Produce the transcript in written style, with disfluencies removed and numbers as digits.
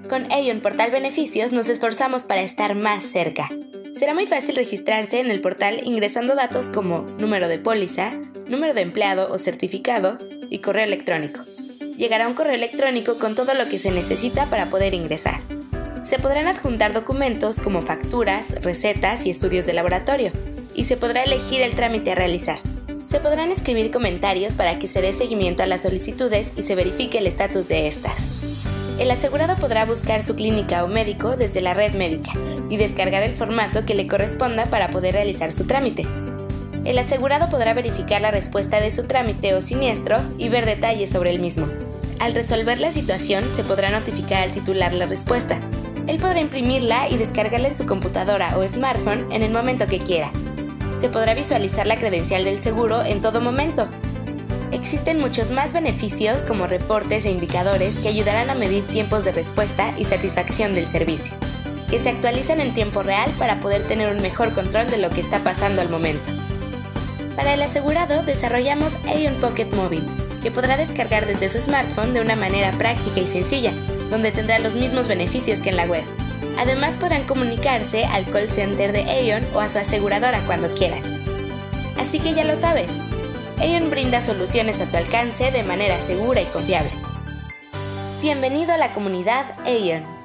Con Aon Portal Beneficios nos esforzamos para estar más cerca. Será muy fácil registrarse en el portal ingresando datos como número de póliza, número de empleado o certificado y correo electrónico. Llegará un correo electrónico con todo lo que se necesita para poder ingresar. Se podrán adjuntar documentos como facturas, recetas y estudios de laboratorio, y se podrá elegir el trámite a realizar. Se podrán escribir comentarios para que se dé seguimiento a las solicitudes y se verifique el estatus de estas. El asegurado podrá buscar su clínica o médico desde la red médica y descargar el formato que le corresponda para poder realizar su trámite. El asegurado podrá verificar la respuesta de su trámite o siniestro y ver detalles sobre el mismo. Al resolver la situación, se podrá notificar al titular la respuesta. Él podrá imprimirla y descargarla en su computadora o smartphone en el momento que quiera. Se podrá visualizar la credencial del seguro en todo momento. Existen muchos más beneficios como reportes e indicadores que ayudarán a medir tiempos de respuesta y satisfacción del servicio, que se actualizan en tiempo real para poder tener un mejor control de lo que está pasando al momento. Para el asegurado desarrollamos Aon Pocket Móvil, que podrá descargar desde su smartphone de una manera práctica y sencilla, donde tendrá los mismos beneficios que en la web. Además podrán comunicarse al call center de Aon o a su aseguradora cuando quieran. Así que ya lo sabes, Aon brinda soluciones a tu alcance de manera segura y confiable. Bienvenido a la comunidad Aon.